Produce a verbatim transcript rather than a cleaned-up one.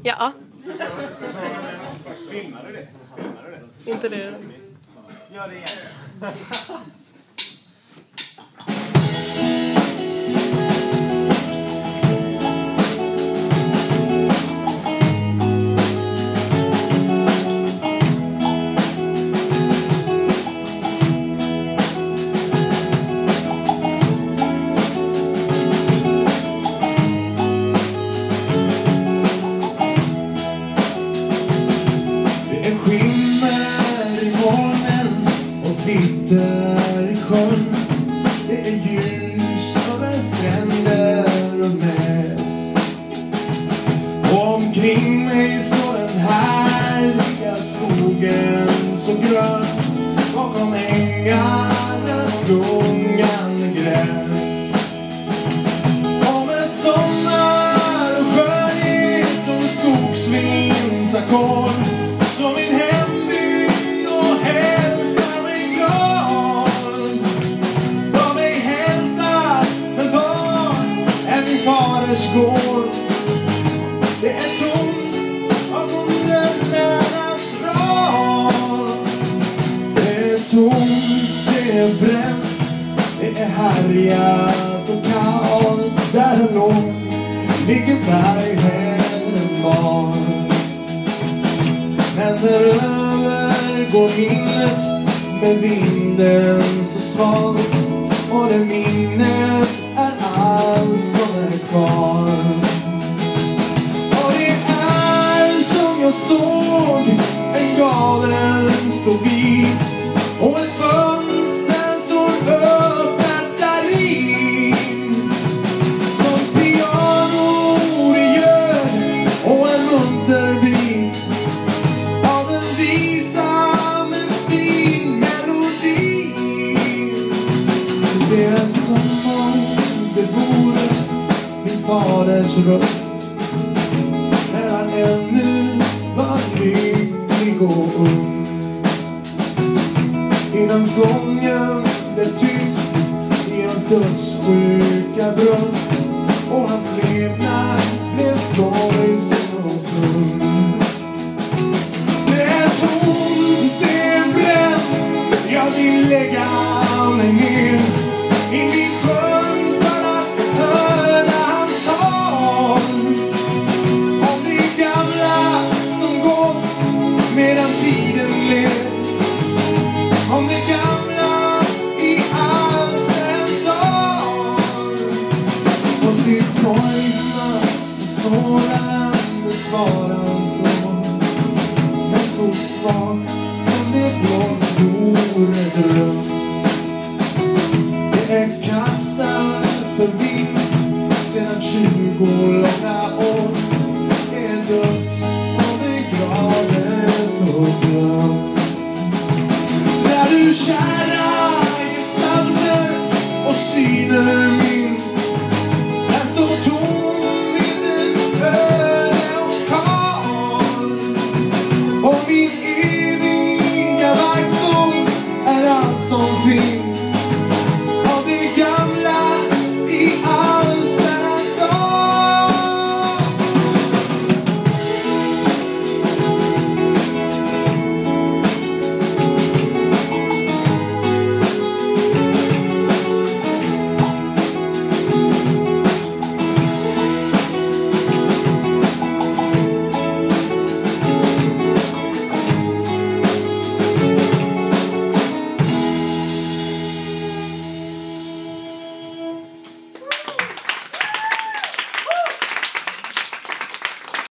Ja. Filmar du det? Filmar du det? Inte det. Gör det igen. Där i sjön, det är ljus över stränder och näs. Och omkring mig står den härliga skogen så grön. Bakom ängarnas gungande gräs. Och med sommar och skönhet och skogsvindsackord står min hemby och hälsar mig glad. Var mig hälsar, men var är min faders gård? Det är tomt bakom lönnarnas rad. Det är tomt, det är bränt, det är härjat och kallt. Där långt ligger bergheden var. Men däröver går minnet med vinden så svalt. Och det minnet är allt som är kvar. Och det är som jag såg en gavel stå vit. Och ett fönster står öppet där i. Som piano det gör och en munterbit av en visa med fin melodi. Det är som om det vore min faders röst när han ännu var lycklig och ung. Innan sången blev tyst i hans dödssjuka bröst och hans levnad blev sorgsen och tung. Det är tomt, det är bränt, jag vill lägga mig ner i min sjön för att höra hans tal. Om det gamla som gått medan tiden led. Om det gamla i Amsterdams dal. På sitt sorgsna och sårande svarar han så. Men så svagt som det blå